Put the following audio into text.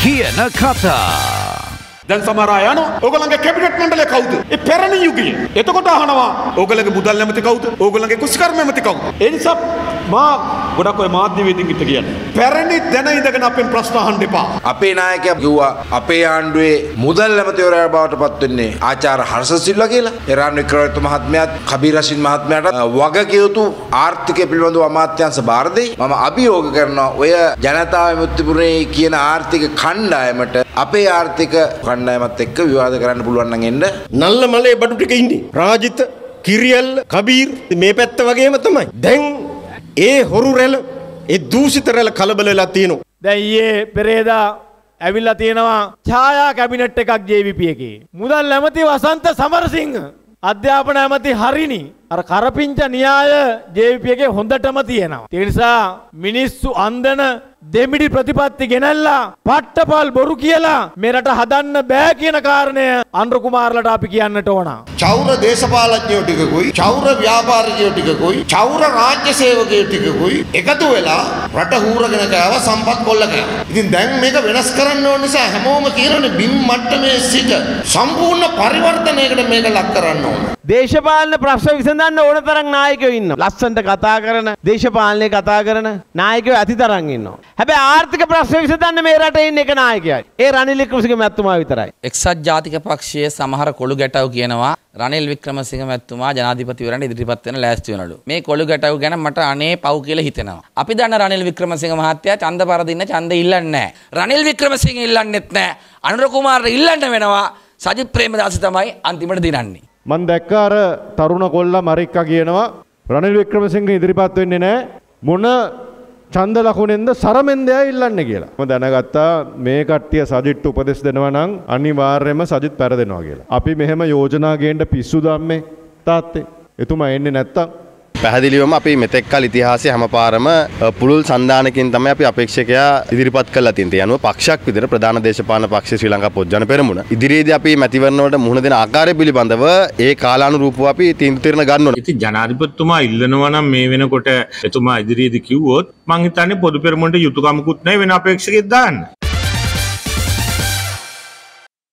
කියන කතා. දැන් සමහර අය යනවා. ඕගොල්ලන්ගේ කැබිනට් මණ්ඩලය කවුද? ඒ පැරණි යුගයේ. එතකොට අහනවා ඕගොල්ලන්ගේ මුදල් නැමැති කවුද? ඕගොල්ලන්ගේ කුස්කර්ම නැමැති කවුද? ඒ නිසා මා ගොඩක් ඔය මාධ්‍යවේදීන් කිට කියන්නේ. පැරණි දැන ඉඳගෙන අපෙන් ප්‍රශ්න අහන්න එපා. අපේ නායකයා කිව්වා අපේ ආණ්ඩුවේ මුදල් නැමැතිවරයා බවට පත් වෙන්නේ ආචාර්ය හර්ෂසිල්වා කියලා. ඒ රාම් වික්‍රමරත්න මහත්මයාත් කබීර් රෂීද් මහත්මයාට වගකියුතු ආර්ථිකය පිළිබඳව අමාත්‍යාංශ බාර දෙයි. මම අභියෝග කරනවා ඔය ජනතා විමුක්තිපුරේ කියන ආර්ථික කණ්ඩායමට අපේ ආර්ථික කණ්ඩායමත් එක්ක විවාද කරන්න පුළුවන් නම් එන්න. නල්ල මලේ බඩු ටික ඉන්නේ. රාජිත, කිරියල්, කබීර් මේ පැත්ත වගේම තමයි. දැන් ඒ හොරු රැළ, ඒ දූෂිත රැළ කලබල වෙලා තියෙනවා. දැන් ඊයේ පෙරේදා ඇවිල්ලා තියෙනවා ඡායා කැබිනට් එකක් JVP එකේ. මුදල් ඇමති වසන්ත සමරසිංහ, අධ්‍යාපන ඇමති හරිනි. අර කරපිංච න්‍යාය JVP එකේ හොඳටම තියෙනවා. ඒ නිසා මිනිස්සු අන්දන දෙමිඩි ප්‍රතිපත්ති ගෙනල්ලා පට්ටපල් බොරු කියලා මේ රට හදන්න බෑ කියන කාරණය අනුර කුමාරලට අපි කියන්නට ඕන. චෞර දේශපාලඥයෝ ටිකකුයි, චෞර ව්‍යාපාරිකයෝ ටිකකුයි, චෞර රාජ්‍ය සේවකයෝ ටිකකුයි එකතු වෙලා රට හූරගෙන කෑවා, සම්පත් කොල්ල කෑවා. ඉතින් දැන් මේක වෙනස් කරන්න ඕන නිසා හැමෝම කියනනේ බිම් මට්ටමේ සිට සම්පූර්ණ පරිවර්තනයකට මේක ලක් කරන්න ඕන. දේශපාලන ප්‍රශ්න විසඳන්න ඕන තරම් නායකයෝ ඉන්නවා. ලස්සනට කතා කරන, දේශපාලනේ කතා කරන නායකයෝ ඇති තරම් ඉන්නවා. හැබැයි ආර්ථික ප්‍රශ්න විසඳන්න මේ රටේ ඉන්න එක නායකයයි. ඒ රනිල් වික්‍රමසිංහ මැතිතුමා විතරයි. එක්සත් ජාතික පක්ෂයේ සමහර කොළු ගැටව් කියනවා රනිල් වික්‍රමසිංහ මැතිතුමා ජනාධිපතිවරණට ඉදිරිපත් වෙන ලෑස්ති වෙනලු. මේ කොළු ගැටව් ගැන මට අනේ පව් කියලා හිතෙනවා. අපි දන්න රනිල් වික්‍රමසිංහ මහත්තයා ඡන්ද පරදින්න ඡන්ද ඉල්ලන්නේ නැහැ. රනිල් වික්‍රමසිංහ ඉල්ලන්නෙත් නැහැ. අනුර කුමාරට ඉල්ලන්න වෙනවා. සජිත් ප්‍රේමදාස තමයි අන්තිමට දිනන්නේ. මම දැක්ක අර තරුණ කොල්ලා මරික්කා කියනවා රනිල් වික්‍රමසිංහ ඉදිරිපත් වෙන්නේ නැහැ. මොන ඡන්ද ලකුණෙන්ද සරමෙන්දයා ඉල්ලන්නේ කියලා. මම දැනගත්තා මේ කට්ටිය සජිත්ට උපදෙස් දෙනවා නම් අනිවාර්යයෙන්ම සජිත් පෙරදෙනවා කියලා. අපි මෙහෙම යෝජනා ගේන්න පිස්සු දැම්මේ තාත්තේ. එතුමා එන්නේ නැත්තම් පැහැදිලිවම අපි මෙතෙක් කල ඉතිහාසයේ හැමපාරම පුළුල් සන්දානකින් තමයි අපි අපේක්ෂකයා ඉදිරිපත් කරලා තියෙන්නේ. යනුව පක්ෂයක් විදිහට ප්‍රධාන දේශපාලන පක්ෂ ශ්‍රී ලංකා පොත්ජන පෙරමුණ. ඉදිරියේදී අපි මැතිවරණ වලට මුහුණ දෙන ආකාරය පිළිබඳව ඒ කාලානුරූපව අපි තීන්දුව ගන්න ඕනේ. ඉතින් ජනාධිපතිතුමා ඉල්ලනවා නම් මේ වෙනකොට එතුමා ඉදිරියේදී කිව්වොත් මං හිතන්නේ පොදු පෙරමුණට යුතුයකමකුත් නැහැ වෙන අපේක්ෂකෙක් දාන්න.